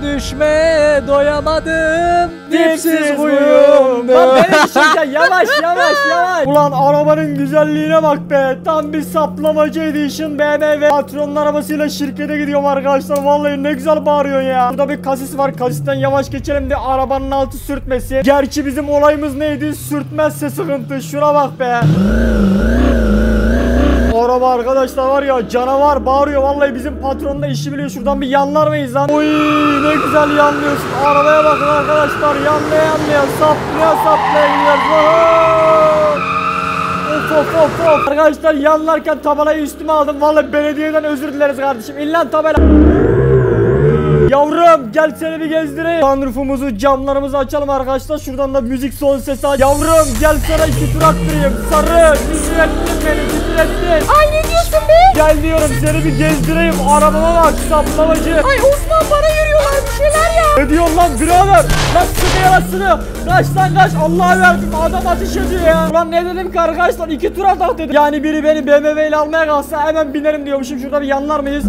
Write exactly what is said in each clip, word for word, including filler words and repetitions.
Düşmeye doyamadım. Dipsiz kuyum. Lan beni düşeceksin. Yavaş yavaş yavaş. Ulan arabanın güzelliğine bak be. Tam bir saplamacı edition B M W. Patronun arabasıyla şirkete gidiyorum arkadaşlar. Vallahi ne güzel bağırıyor ya. Burada bir kasis var. Kasisten yavaş geçelim de arabanın altı sürtmesi. Gerçi bizim olayımız neydi? Sürtmezse sıkıntı. Şuna bak be. Araba arkadaşlar var ya, canavar bağırıyor. Vallahi bizim patron da işi biliyor. Şuradan bir yanlar mıyız lan? Oy ne güzel yanlıyorsun. Arabaya bakın arkadaşlar, yanlaya yanlaya, saplaya saplaya gidiyoruz. Of of of of. Arkadaşlar yanlarken tabelayı üstüme aldım. Vallahi belediyeden özür dileriz kardeşim. İllan tabela. Yavrum gel seni bir gezdireyim. Sunroofumuzu, camlarımızı açalım arkadaşlar. Şuradan da müzik son sesi aç. Yavrum gel sana iki tur attırayım. Sarı titrettin beni, titrettin. Ay ne diyorsun be? Gel diyorum seni bir gezdireyim. Arabama bak saplamacı. Ay Osman bana yürüyorlar bir şeyler ya. Ne diyorsun lan birader? Lan sıkı yarasını. Kaç lan kaç. Allah'a verdim, adam ateş ediyor ya. Ulan ne dedim ki arkadaşlar, iki tur atak dedim. Yani biri beni B M W ile almaya kalsa hemen binerim diyormuşum. Şurada bir yanlar mıyız?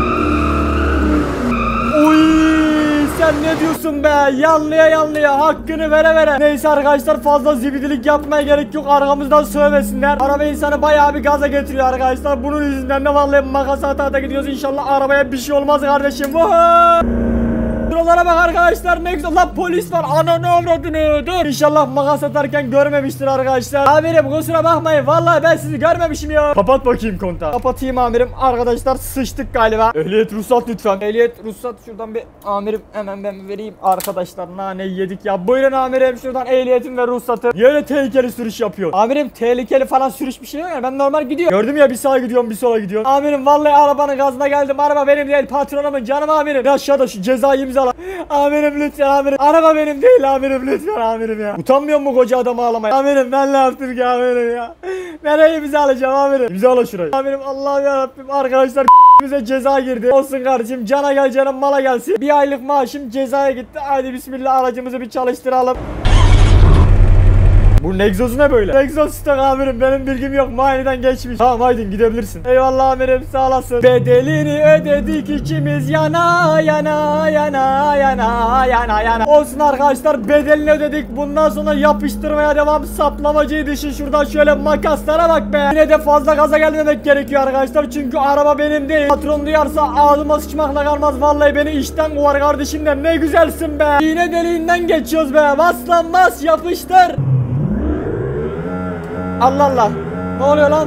Oy sen ne diyorsun be? Yanlıya yanlıya, hakkını vere vere. Neyse arkadaşlar, fazla zibidilik yapmaya gerek yok. Arkamızdan sövmesinler. Araba insanı bayağı bir gaza getiriyor arkadaşlar. Bunun yüzünden de vallahi makas hata gidiyoruz. İnşallah arabaya bir şey olmaz kardeşim. Vuhu! Buralara bak arkadaşlar, ne güzel. Lan polis var, ananı avradını. Dur, İnşallah makas atarken görmemiştir arkadaşlar. Amirim kusura bakmayın, vallahi ben sizi görmemişim ya. Kapat bakayım kontağı. Kapatayım amirim. Arkadaşlar sıçtık galiba. Ehliyet ruhsat lütfen. Ehliyet ruhsat şuradan bir amirim hemen ben vereyim. Arkadaşlar nane yedik ya. Buyurun amirim, şuradan ehliyetim ve ruhsatım. Yine tehlikeli sürüş yapıyor. Amirim tehlikeli falan sürüş bir şey yok ya, ben normal gidiyorum. Gördüm ya, bir sağa gidiyorum bir sola gidiyorum. Amirim vallahi arabanın gazına geldim. Araba benim değil, patronumun, canım amirim. Ya aşağıda şu cezayı imzala. Amirim lütfen amirim. Araba benim değil amirim, lütfen amirim ya. Utanmıyor mu koca adamı ağlamaya? Amirim ben ne yaptım ki amirim ya? Nereye imza alacağım amirim? İmzala şurayı. Amirim Allah'ım yarabbim, arkadaşlar bize ceza girdi. Olsun kardeşim, cana gel canım mala gelsin. Bir aylık maaşım cezaya gitti. Hadi bismillah, aracımızı bir çalıştıralım. Bu egzozu ne böyle? Egzoz stok amirim, benim bilgim yok, muayeneden geçmiş. Tamam haydi gidebilirsin. Eyvallah amirim, sağ olasın. Bedelini ödedik ikimiz, yana yana yana yana yana yana. Olsun arkadaşlar, bedelini ödedik. Bundan sonra yapıştırmaya devam. Saplamacıyı düşün, şuradan şöyle makaslara bak be. Yine de fazla gaza gelmemek gerekiyor arkadaşlar. Çünkü araba benim değil. Patron duyarsa ağzıma sıçmakla kalmaz. Vallahi beni işten kovar kardeşim de. Ne güzelsin be. İğne deliğinden geçiyoruz be. Bas lan bas, yapıştır. Allah Allah. Ne oluyor lan?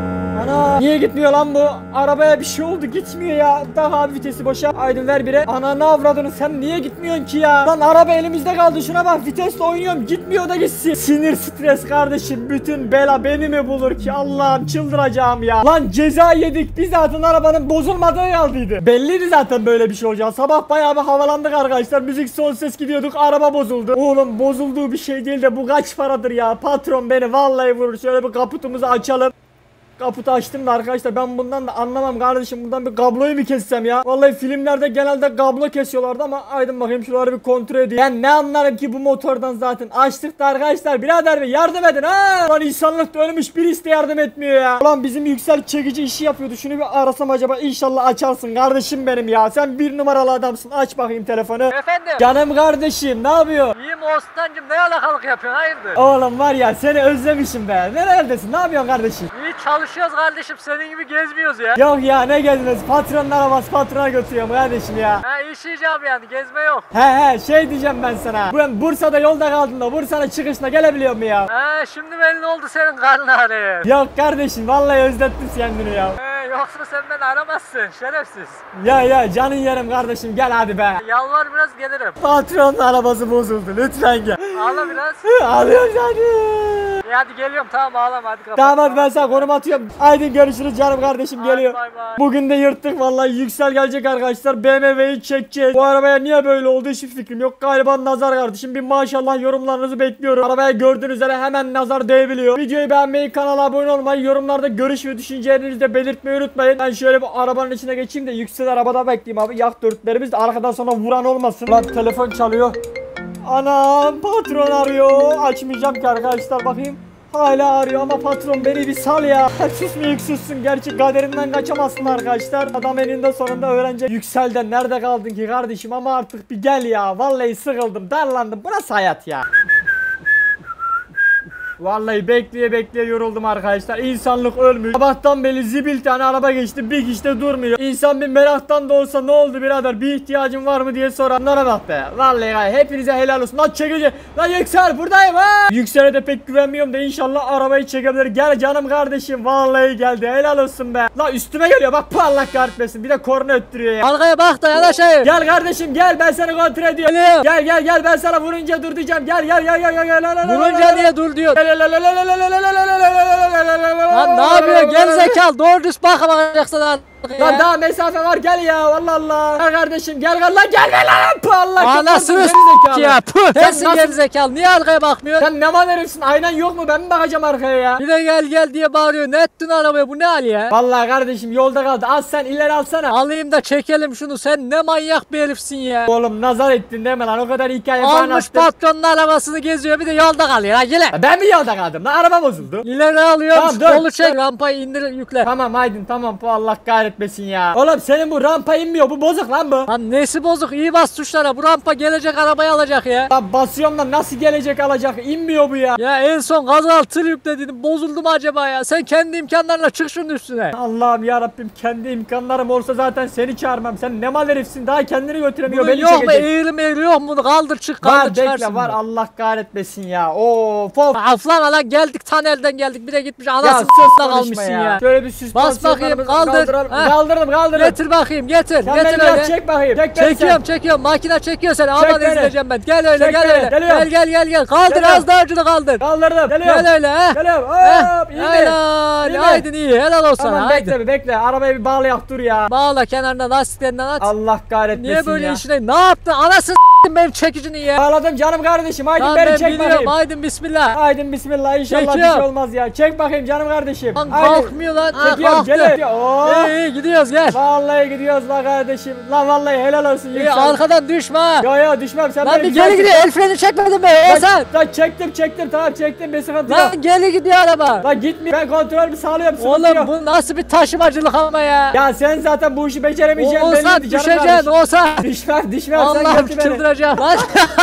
Ana. Niye gitmiyor lan bu? Arabaya bir şey oldu, gitmiyor ya. Daha abi vitesi boşa. Aydın ver bire. Ananı avradını, sen niye gitmiyorsun ki ya? Lan araba elimizde kaldı, şuna bak, vitesle oynuyorum, gitmiyor da gitsin. Sinir stres kardeşim, bütün bela beni mi bulur ki? Allah'ım çıldıracağım ya. Lan ceza yedik, biz zaten arabanın bozulmadığı kaldıydı. Belliydi zaten böyle bir şey olacak. Sabah bayağı bir havalandık arkadaşlar. Müzik son ses gidiyorduk, araba bozuldu. Oğlum bozulduğu bir şey değil de bu kaç paradır ya? Patron beni vallahi vurur. Şöyle bir kaputumuzu açalım. Kaputu açtım da arkadaşlar, ben bundan da anlamam kardeşim. Buradan bir kabloyu mu kessem ya? Vallahi filmlerde genelde kablo kesiyorlardı ama aydın bakayım şuraları bir kontrol edeyim. Ben ne anlarım ki bu motordan zaten. Açtık da arkadaşlar, birader bir yardım edin ha. Lan insanlık ölmüş, birisi de yardım etmiyor ya. Ulan bizim Yüksel çekici işi yapıyordu. Şunu bir arasam acaba, inşallah açarsın kardeşim benim ya. Sen bir numaralı adamsın, aç bakayım telefonu. Efendim? Canım kardeşim, ne yapıyor? İyiyim Oğuzhan'cım, ne alakalık yapıyorsun, hayırdır? Oğlum var ya, seni özlemişim be. Neredesin, ne yapıyorsun kardeşim? İyi çalışıyoruz kardeşim, senin gibi gezmiyoruz ya. Yok ya, ne gezmesi, patronun arabası, patrona götürüyorum kardeşim ya. Ha iş icabı yani, gezme yok. He he, şey diyeceğim ben sana. Ben Bursa'da yolda kaldım da Bursa'nın çıkışına gelebiliyor mu ya? Ha şimdi belli oldu senin karnın ağrıyor. Yok kardeşim, vallahi özlettin kendini ya. He yoksa sen beni aramazsın şerefsiz. Ya ya canın yerim kardeşim, gel hadi be. Yalvar biraz gelirim. Patronun arabası bozuldu, lütfen gel. Ağla biraz. Ağlıyorum hadi. İyi hadi geliyorum, tamam ağlama, hadi kapat. Tamam hadi, ben sana konum atıyorum. Haydi görüşürüz canım kardeşim, Hadi geliyor. bay bay. Bugün de yırttık vallahi. Yüksel gelecek arkadaşlar, B M W'yi çekeceğiz. Bu arabaya niye böyle oldu hiçbir fikrim yok. Galiba nazar kardeşim, bir maşallah yorumlarınızı bekliyorum. Arabaya gördüğünüz üzere hemen nazar değebiliyor. Videoyu beğenmeyi, kanala abone olmayı, yorumlarda görüş ve düşüncelerinizi de belirtmeyi unutmayın. Ben şöyle bu arabanın içine geçeyim de Yüksel arabada bekleyeyim abi. Yak dörtlerimiz de arkadan sonra vuran olmasın. Lan telefon çalıyor. Anam patron arıyor. Açmayacağım ki arkadaşlar, bakayım. Hala arıyor ama patron beni bir sal ya. Susmayık sussun. Gerçi kaderinden kaçamazsın arkadaşlar. Adam eninde sonunda öğrenecek. Yüksel'den nerede kaldın ki kardeşim, ama artık bir gel ya. Vallahi sıkıldım, darlandım. Bu nasıl hayat ya? Vallahi bekleye bekleye yoruldum arkadaşlar. İnsanlık ölmüş. Sabahtan beri zibil tane araba geçti. Bir işte durmuyor. İnsan bir meraktan da olsa ne oldu birader, bir ihtiyacın var mı diye soranlara bak be. Vallahi gayet hepinize helal olsun. Lan çekici. Lan Yüksel buradayım ha. Yüksel'e de pek güvenmiyorum da inşallah arabayı çekebilir. Gel canım kardeşim. Vallahi geldi. Helal olsun be. Lan üstüme geliyor. Bak bu Allah kahretmesin. Bir de korna öttürüyor ya. Arkaya bak da yanaşayım. Gel kardeşim gel, ben seni kontrol ediyorum. Geliyorum. Gel gel gel, ben sana vurunca dur diyeceğim. Gel gel gel gel gel gel. Vurunca niye dur diyor. Lan ne yapıyorsun gerizekalı, doğru düz bakamayacaksın lan. Lan daha mesafe var, gel ya, Allah Allah. Gel kardeşim gel gel lan, gel gel lan. Puh, Allah Anasını s**k ya. Puh, sensin nasıl- gerizekalı, niye arkaya bakmıyorsun? Sen ne mal herifsin, aynan yok mu, ben mi bakacağım arkaya ya? Bir de gel gel diye bağırıyor. Ne ettin arabaya, bu ne hal ya? Vallahi kardeşim yolda kaldı, az sen ileri alsana. Alayım da çekelim şunu, sen ne manyak bir herifsin ya. Oğlum nazar ettin değil mi lan, o kadar hikaye falan Almış attın. patronun arabasını geziyor, bir de yolda kalıyor ha, gele. Ben mi yolda kaldım lan, araba bozuldu. İleri alıyorum, Tamam, şu dur, kolu çek, dur. rampayı indir yükle. Tamam haydin tamam, bu Allah kahretmesin ya. Oğlum senin bu rampa inmiyor, bu bozuk lan bu. Lan nesi bozuk, iyi bas tuşlara, bu rampa gelecek arabayı alacak ya. Lan basıyorum da nasıl gelecek alacak, inmiyor bu ya. Ya en son gaz al tır yükledin, bozuldu mu acaba ya? Sen kendi imkanlarla çık şunun üstüne. Allah'ım ya Rabbim, kendi imkanlarım olsa zaten seni çağırmam. Sen ne mal herifsin, daha kendini götüremiyor, Bunun beni yok mu, çekecek. eğri meğri yok mu? Kaldır çık, Var kaldır çıkarsın. bekle var, bunu. Allah kahretmesin ya. Of of. Aflan lan, geldik Tanel'den geldik, bir de gitmiş Ya anasını sus s**tan konuşma almışsın ya. ya. Şöyle bir süspansiyonlarımızı Bas bakayım, kaldır. kaldıralım. Heh. Kaldırdım kaldırdım. Getir bakayım, getir, Sen getir beni biraz öyle. çek bakayım. Çek beni Çekiyorum sen. çekiyorum, makine çekiyor seni, aman beni. izleyeceğim ben. Gel öyle, Çek gel beni, öyle. geliyorum. Gel gel gel gel, kaldır Geliyorum. az daha ucunu kaldır. Kaldırdım. Geliyorum. Gel öyle he. Geliyorum. Heh, Hop iyi mi? helal, İyi mi? haydin iyi, helal olsun Tamam sana, bekle bir bekle. Arabayı bir bağlayak dur ya. Bağla kenarına, lastiklerinden at. Allah kahretmesin Niye böyle ya. işine, ne yaptın anasını s**tim benim çekicini ya. Bağladım canım kardeşim. Haydi Lan beni ben çek biliyorum, bakayım. haydin bismillah. Haydi bismillah, inşallah bir Çekiyorum. şey olmaz ya. Çek bakayım canım kardeşim. Lan Haydi. kalkmıyor lan. Ha, Çekiyorum kalktı. gel. Oo. İyi iyi gidiyoruz, gel. Vallahi gidiyoruz la kardeşim. Lan vallahi helal olsun İyi, Yüksel. arkadan düşme ha. Yo yo düşmem, sen Lan beni bir güzel geri gidiyor, tut. el freni çekmedin mi Lan- Hasan? Lan çektim çektim tamam çektim, bir sıkıntı yok. Lan geri gidiyor araba. Lan gitmiyor, ben kontrolümü sağlıyorum, sıkıntı Oğlum yok. bu nasıl bir taşımacılık ama ya. Ya sen zaten bu işi beceremeyeceksin Olsan belliydi canım düşeceksin, kardeşim. olsan. Düşmem düşmem, sen Allah'ım götür beni. çıldıracağım. Lan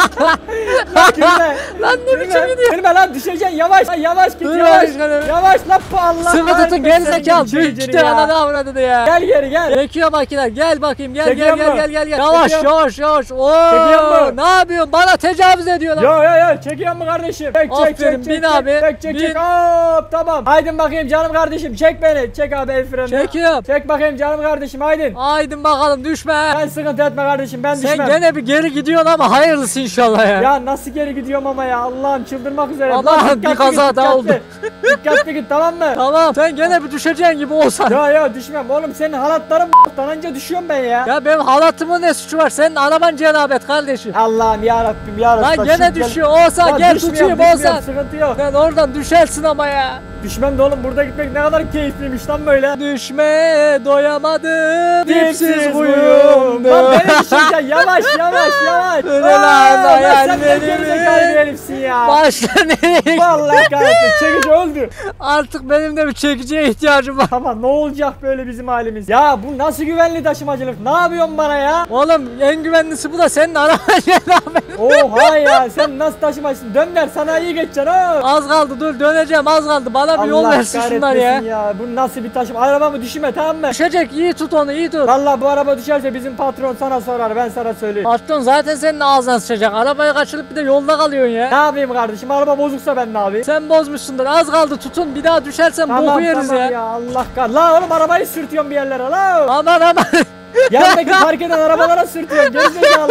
Lan gülme. Lan ne biçim Gülme. gidiyor? Gülme lan, düşeceksin, yavaş lan, yavaş git, Dur yavaş. lan, Yavaş lan bu Allah sıvı tutun kahretmesin gerizekalı. senin Düştü çekicini ya. ananı avradını ya. Gel geri gel. Çekiyor makineler, gel bakayım, gel Çekiyor gel gel mu? gel gel gel. Yavaş Çekiyor. yavaş yavaş. Oo, Çekiyor mu? ne yapıyorsun? Bana tecavüz ediyorlar. Yo yo yo, çekiyor mu kardeşim? Çek çek Aferin, çek çek. bin çek, abi, Çek çek bin. çek. Hop tamam. Haydin bakayım canım kardeşim, çek beni. Çek abi el freni. Çekiyorum. Çek bakayım canım kardeşim, haydin. Haydin bakalım, düşme. Sen sıkıntı etme kardeşim, ben Sen düşmem. gene bir geri gidiyorsun ama hayırlısı inşallah ya. Ya nasıl geri gidiyorum ama ya, Allah'ım çıldırmak üzere. Allah'ım, Lan dikkatli bir kaza git, daha dikkatli. oldu. Dikkatli git tamam mı? Tamam, sen gene bir düşeceksin gibi olsan. Ya ya düşmem oğlum, senin halatların b***tan anca düşüyorum ben ya. Ya benim halatımın ne suçu var? Senin araban cenabet kardeşim. Allah'ım ya Rabbim ya Lan Resulallah. gene Şimdi gel- düşüyor olsa Lan gel düşmüyorum, tutayım düşmüyorum, olsan. sıkıntı yok. Sen oradan düşersin ama ya. Düşmem de oğlum, burada gitmek ne kadar keyifliymiş lan böyle. Düşme doyamadım dipsiz kuyumda. Lan beni düşeceksin, yavaş yavaş yavaş. Öyle Aa, lan, lan sen hayallerim. ne gerizekalı bir herifsin ya. Başla nereye? Vallahi kahretsin, çekici öldü. Artık benim de bir çekiciye ihtiyacım var. Tamam, ne olacak böyle bizim halimiz? Ya bu nasıl güvenli taşımacılık? Ne yapıyorsun bana ya? Oğlum en güvenlisi bu da, senin araban cenabet. Oha ya, sen nasıl taşımacısın? Dön ver, sanayiye geçeceksin ha. Az kaldı, dur döneceğim, az kaldı. Bana bir yol Allah versin şunlar kahretmesin ya. ya. Bu nasıl bir taşıma? Arabamı düşürme tamam mı? Düşecek, iyi tut onu, iyi tut. Vallahi bu araba düşerse bizim patron sana sorar, ben sana söyleyeyim. Patron zaten senin ağzına sıçacak. Arabayı kaçırıp bir de yolda kalıyorsun Ne ya. yapayım kardeşim? Araba bozuksa ben ne yapayım? Sen bozmuşsundur. Az kaldı, tutun. Bir daha düşersen Tamam boku yeriz tamam ya. ya. Allah kah. La oğlum, arabayı sürtüyorum bir yerlere la. Aman aman. Yanındaki park eden arabalara sürtüyorum. Gerizekalı.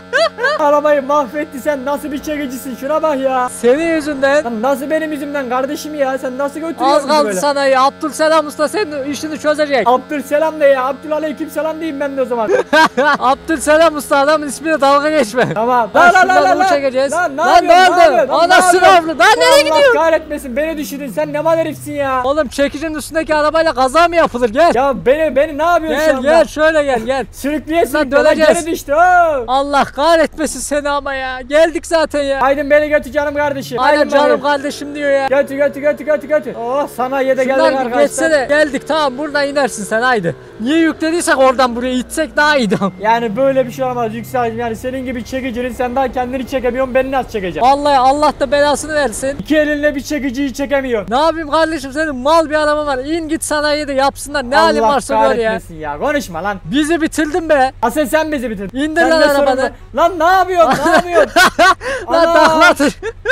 Arabayı mahvetti, sen nasıl bir çekicisin? Şuna bak ya. Senin yüzünden. Lan nasıl benim yüzümden kardeşim ya? Sen nasıl götürüyorsun Az bizi kaldı böyle? sana ya. Abdülselam Usta senin işini çözecek. Abdülselam de ya. Abdülaleyküm selam diyeyim ben de o zaman. Abdülselam Usta, adamın ismine dalga geçme. Tamam. Lan La la la şuradan la bunu la. çekeceğiz. Lan ne Lan yapıyorsun? ne Ne oldu? yapıyorsun? Lan ne Anasını yapıyorsun? avradı. Lan nereye gidiyorsun? Allah kahretmesin, beni düşürdün. Sen ne mal herifsin ya? Oğlum çekicinin üstündeki arabayla kaza mı yapılır? Gel. Ya beni beni ne yapıyorsun şu Gel anda? gel şöyle gel gel. Sürükleye Lan sürükleye lan döneceğiz. geri düştü. Oo. Allah kahretmesin seni ama ya. Geldik zaten ya. Aydın beni götür canım kardeşim. Aynen Aydın canım beni. kardeşim diyor ya. Götür götür götür götür götür. Oh sanayiye de geldik Şundan bir arkadaşlar. geçsene. Geldik tamam buradan inersin sen haydi. Niye yüklediysek oradan buraya itsek daha iyiydi. Yani böyle bir şey olmaz Yüksel'cim. Yani senin gibi çekicinin sen daha kendini çekemiyorsun, beni nasıl çekeceğim? Vallahi Allah da belasını versin. İki elinle bir çekiciyi çekemiyorsun. Ne yapayım kardeşim senin mal bir araba var. İn git sanayiye de yapsınlar. Ne halin varsa gör ya. kahretmesin ya. Konuşma lan. Bizi bitirdin be. Asıl sen bizi bitirdin. İndir Sen lan de arabanı. sorumlu- Lan ne yapıyorsun? Ne yapıyorsun? Lan Ana! takla atır.